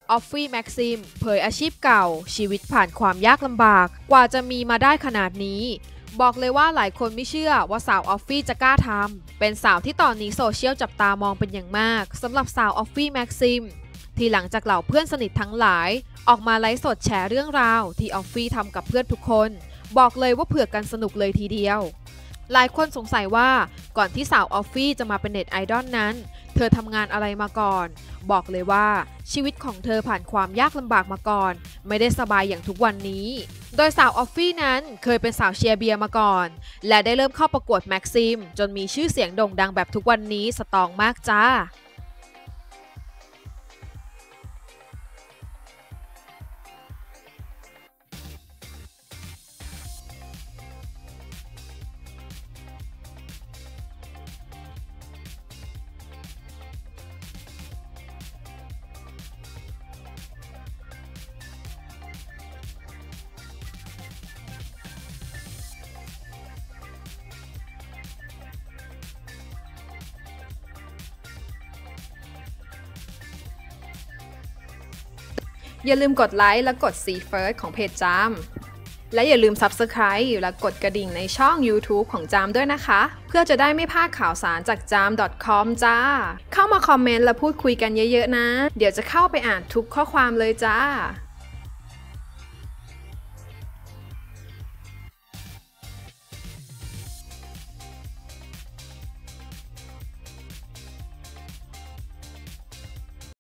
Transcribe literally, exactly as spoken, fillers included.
ออฟฟี่แม็กซิมเผยอาชีพเก่าชีวิตผ่านความยากลำบากกว่าจะมีมาได้ขนาดนี้บอกเลยว่าหลายคนไม่เชื่อว่าสาวออฟฟี่จะกล้าทำเป็นสาวที่ตอนนี้โซเชียลจับตามองเป็นอย่างมากสำหรับสาวออฟฟี่แม็กซิมที่หลังจากเหล่าเพื่อนสนิททั้งหลายออกมาไลฟ์สดแชร์เรื่องราวที่ออฟฟี่ทำกับเพื่อนทุกคนบอกเลยว่าเผือกกันสนุกเลยทีเดียวหลายคนสงสัยว่าก่อนที่สาวออฟฟี่จะมาเป็นเน็ตไอดอลนั้นเธอทำงานอะไรมาก่อนบอกเลยว่าชีวิตของเธอผ่านความยากลำบากมาก่อนไม่ได้สบายอย่างทุกวันนี้โดยสาวออฟฟี่นั้นเคยเป็นสาวเชียร์เบียร์มาก่อนและได้เริ่มเข้าประกวดแม็กซิมจนมีชื่อเสียงโด่งดังแบบทุกวันนี้สตรองมากจ้าอย่าลืมกดไลค์และกด See First ของเพจจามและอย่าลืม Subscribe และกดกระดิ่งในช่อง YouTube ของจามด้วยนะคะเพื่อจะได้ไม่พลาดข่าวสารจากจาม ดอท คอม จ้าเข้ามาคอมเมนต์และพูดคุยกันเยอะๆนะเดี๋ยวจะเข้าไปอ่านทุกข้อความเลยจ้า